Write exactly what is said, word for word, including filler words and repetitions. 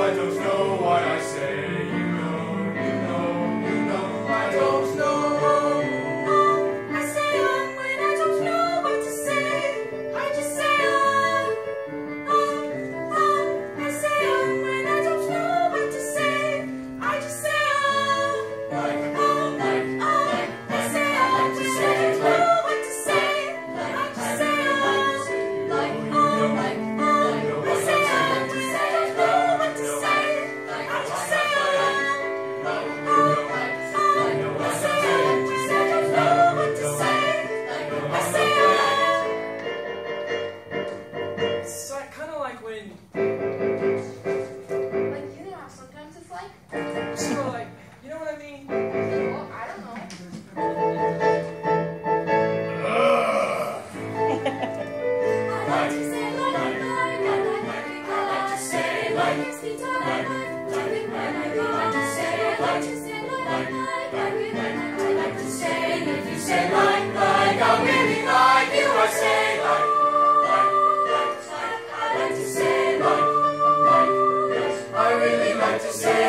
I don't know what I say. You know, you know, you know, I don't know. I say um when I don't know what to say. I just say um, um, um. I say um when I don't know what to say. I just say um, Like, um, like, um. I say um when I don't know what to say. I just say um, like, um, like, um. I say um when I don't know what to say. I just say um, um, um. I say um when I don't know what to say. I say um. It's like, kind of like when, Like, you know how sometimes it's like? sort of like, you know what I mean? Well, I don't know. I like to say like, like, like, like, like, I like to say like, it's the time I like, like, when I go, I like to say, I like to say like, like, like, like, I like to say, and if you say like, like, I really like you, I say like, like, like, like, I like to say like, like, like, I really like to say